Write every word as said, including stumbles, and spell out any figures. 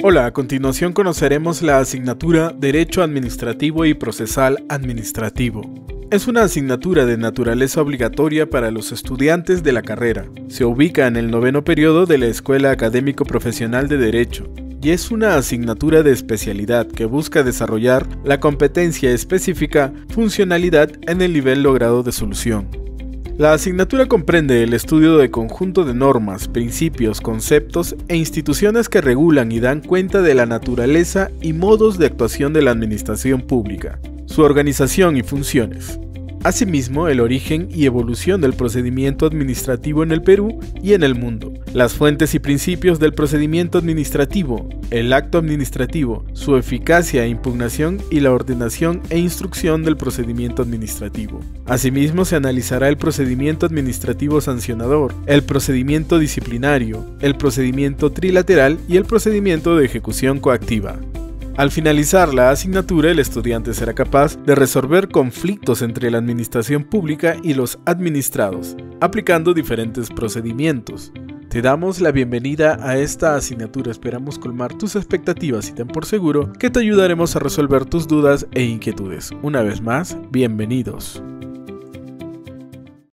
Hola, a continuación conoceremos la asignatura Derecho Administrativo y Procesal Administrativo. Es una asignatura de naturaleza obligatoria para los estudiantes de la carrera. Se ubica en el noveno periodo de la Escuela Académico Profesional de Derecho y es una asignatura de especialidad que busca desarrollar la competencia específica funcionalidad en el nivel logrado de solución. La asignatura comprende el estudio de conjunto de normas, principios, conceptos e instituciones que regulan y dan cuenta de la naturaleza y modos de actuación de la administración pública, su organización y funciones. Asimismo, el origen y evolución del procedimiento administrativo en el Perú y en el mundo, las fuentes y principios del procedimiento administrativo, el acto administrativo, su eficacia e impugnación y la ordenación e instrucción del procedimiento administrativo. Asimismo, se analizará el procedimiento administrativo sancionador, el procedimiento disciplinario, el procedimiento trilateral y el procedimiento de ejecución coactiva. Al finalizar la asignatura, el estudiante será capaz de resolver conflictos entre la administración pública y los administrados, aplicando diferentes procedimientos. Te damos la bienvenida a esta asignatura, esperamos colmar tus expectativas y ten por seguro que te ayudaremos a resolver tus dudas e inquietudes. Una vez más, bienvenidos.